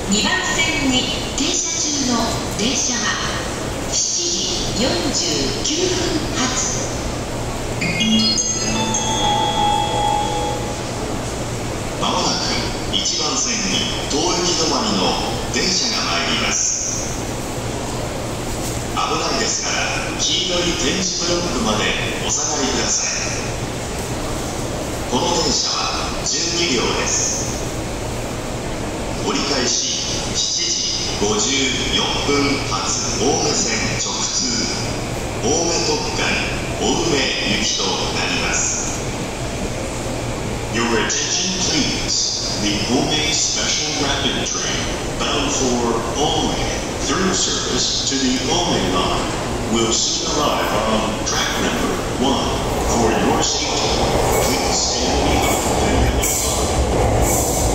2番線に停車中の電車は7時49分発。 まもなく1番線に東行き止まりの電車が参ります。危ないですから黄色い点字ブロックまでお下がりください。この電車は12両です。折り返し7時54分発青梅線直通青梅特快青梅行きとなります。Your attention please. The Ome Special Rapid Train bound for Ome through service to the Ome line will soon arrive on track number 1. For your safety, please stand behind the line.